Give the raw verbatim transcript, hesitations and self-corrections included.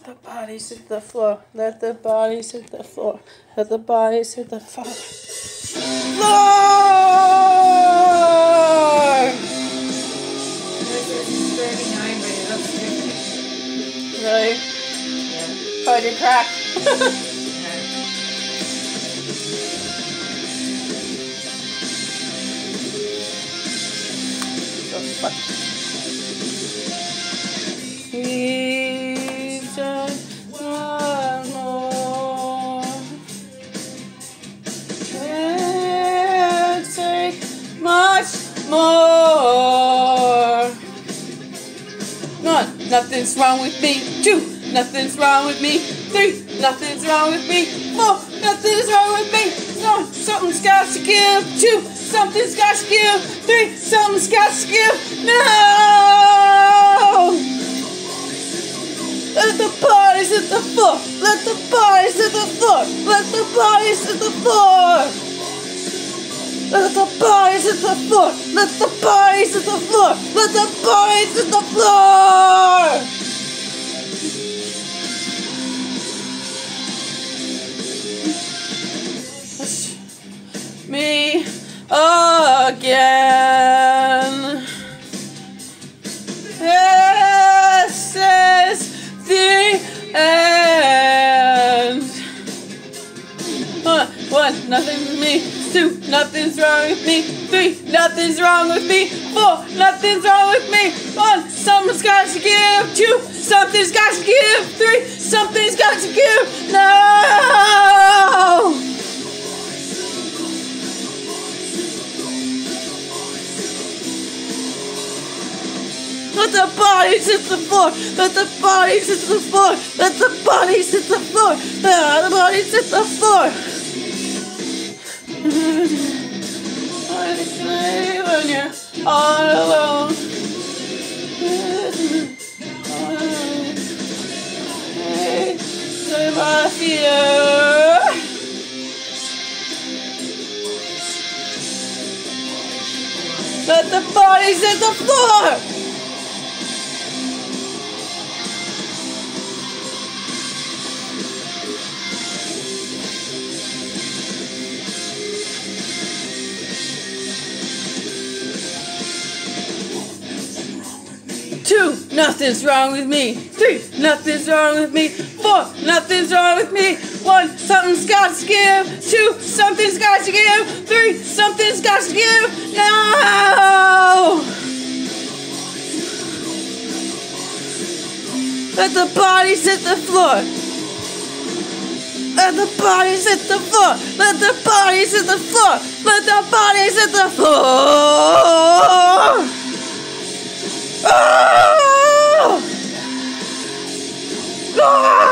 the bodies hit the floor. Let the bodies hit the floor. Let the bodies hit the floor. Floor! This is thirty-nine, but it looks fifty. Really? Yeah. Probably did crack. So fuck. We just want more. Can't take much more. One, nothing's wrong with me. Two, nothing's wrong with me. Three, nothing's wrong with me. Four, nothing's wrong with me. One, something's got to give. Two, something's got to give. Three, something's got to give. No! Let the bodies hit the floor. Let the bodies hit the floor. Let the bodies hit the floor. Let the bodies hit the floor. Let the bodies hit the floor. Let the bodies hit the floor. Me again. This is the end. One, one, nothing with me. Two, nothing's wrong with me. Three, nothing's wrong with me. Four, nothing's wrong with me. One, something's got to give. Two, something's got to give. Three, something's got to give. No! Let the bodies hit the floor. Let the bodies hit the floor. Let the bodies hit the floor. Let the bodies hit the floor. Honestly, when you're all alone. Hey, say my fear. Let the bodies hit the floor. Two, nothing's wrong with me. Three, nothing's wrong with me. Four, nothing's wrong with me. One, something's got to give. Two, something's got to give. Three, something's got to give. No! Let the bodies hit the floor. Let the bodies hit the floor. Let the bodies hit the floor. Let the bodies hit the floor. Oh! Oh!